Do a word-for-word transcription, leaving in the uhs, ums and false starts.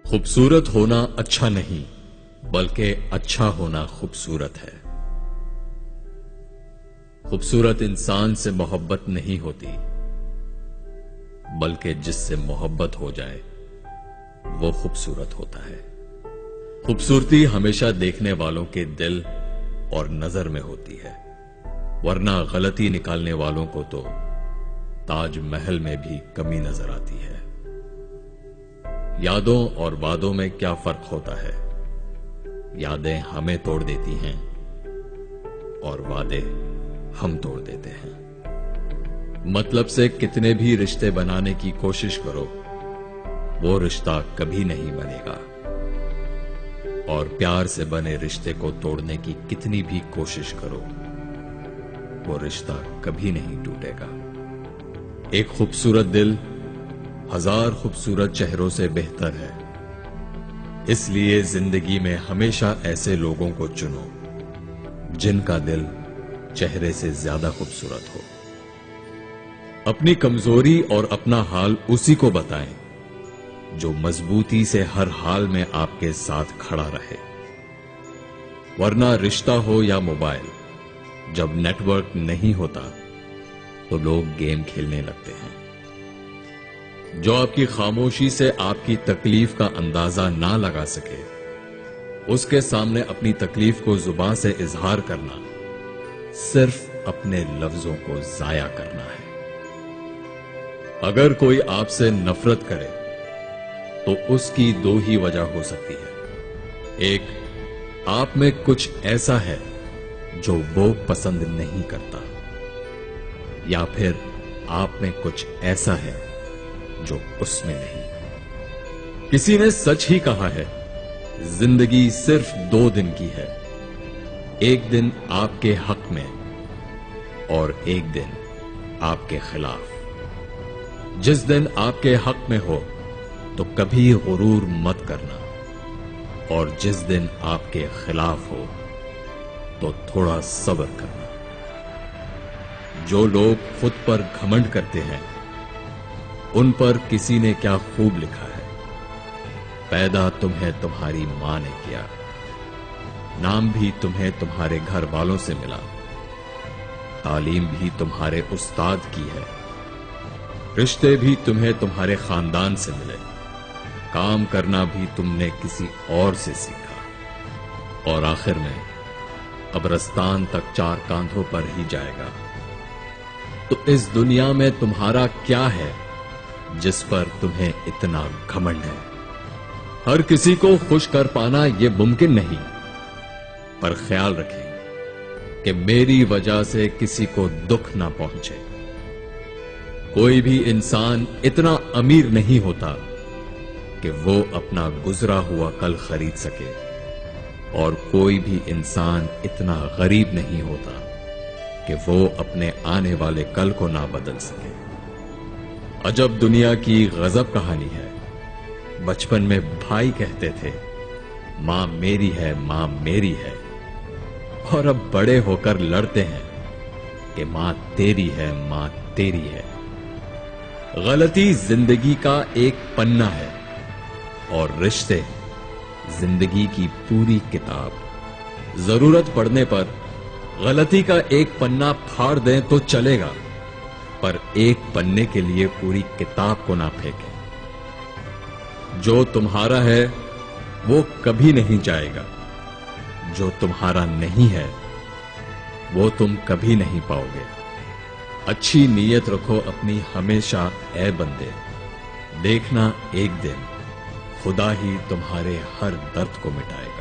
खूबसूरत होना अच्छा नहीं, बल्कि अच्छा होना खूबसूरत है। खूबसूरत इंसान से मोहब्बत नहीं होती, बल्कि जिससे मोहब्बत हो जाए वो खूबसूरत होता है। खूबसूरती हमेशा देखने वालों के दिल और नजर में होती है, वरना गलती निकालने वालों को तो ताजमहल में भी कमी नजर आती है। यादों और वादों में क्या फर्क होता है? यादें हमें तोड़ देती हैं और वादे हम तोड़ देते हैं। मतलब से कितने भी रिश्ते बनाने की कोशिश करो, वो रिश्ता कभी नहीं बनेगा, और प्यार से बने रिश्ते को तोड़ने की कितनी भी कोशिश करो, वो रिश्ता कभी नहीं टूटेगा। एक खूबसूरत दिल हजार खूबसूरत चेहरों से बेहतर है। इसलिए जिंदगी में हमेशा ऐसे लोगों को चुनो जिनका दिल चेहरे से ज्यादा खूबसूरत हो। अपनी कमजोरी और अपना हाल उसी को बताएं जो मजबूती से हर हाल में आपके साथ खड़ा रहे। वरना रिश्ता हो या मोबाइल, जब नेटवर्क नहीं होता तो लोग गेम खेलने लगते हैं। जो आपकी खामोशी से आपकी तकलीफ का अंदाजा ना लगा सके, उसके सामने अपनी तकलीफ को जुबान से इजहार करना सिर्फ अपने लफ्जों को जाया करना है। अगर कोई आपसे नफरत करे तो उसकी दो ही वजह हो सकती है। एक, आप में कुछ ऐसा है जो वो पसंद नहीं करता, या फिर आप में कुछ ऐसा है जो उसमें नहीं। किसी ने सच ही कहा है, जिंदगी सिर्फ दो दिन की है, एक दिन आपके हक में और एक दिन आपके खिलाफ। जिस दिन आपके हक में हो तो कभी गुरूर मत करना, और जिस दिन आपके खिलाफ हो तो थोड़ा सब्र करना। जो लोग खुद पर घमंड करते हैं, उन पर किसी ने क्या खूब लिखा है। पैदा तुम्हें तुम्हारी मां ने किया, नाम भी तुम्हें तुम्हारे घर वालों से मिला, तालीम भी तुम्हारे उस्ताद की है, रिश्ते भी तुम्हें तुम्हारे खानदान से मिले, काम करना भी तुमने किसी और से सीखा, और आखिर में कब्रिस्तान तक चार कांधों पर ही जाएगा। तो इस दुनिया में तुम्हारा क्या है जिस पर तुम्हें इतना घमंड है? हर किसी को खुश कर पाना यह मुमकिन नहीं, पर ख्याल रखें कि मेरी वजह से किसी को दुख ना पहुंचे। कोई भी इंसान इतना अमीर नहीं होता कि वो अपना गुजरा हुआ कल खरीद सके, और कोई भी इंसान इतना गरीब नहीं होता कि वो अपने आने वाले कल को ना बदल सके। अजब दुनिया की गजब कहानी है। बचपन में भाई कहते थे, मां मेरी है, मां मेरी है, और अब बड़े होकर लड़ते हैं कि मां तेरी है, मां तेरी है। गलती जिंदगी का एक पन्ना है, और रिश्ते जिंदगी की पूरी किताब। जरूरत पड़ने पर गलती का एक पन्ना फाड़ दें तो चलेगा, पर एक पन्ने के लिए पूरी किताब को ना फेंकें। जो तुम्हारा है वो कभी नहीं जाएगा, जो तुम्हारा नहीं है वो तुम कभी नहीं पाओगे। अच्छी नीयत रखो अपनी हमेशा, ए बंदे, देखना एक दिन खुदा ही तुम्हारे हर दर्द को मिटाएगा।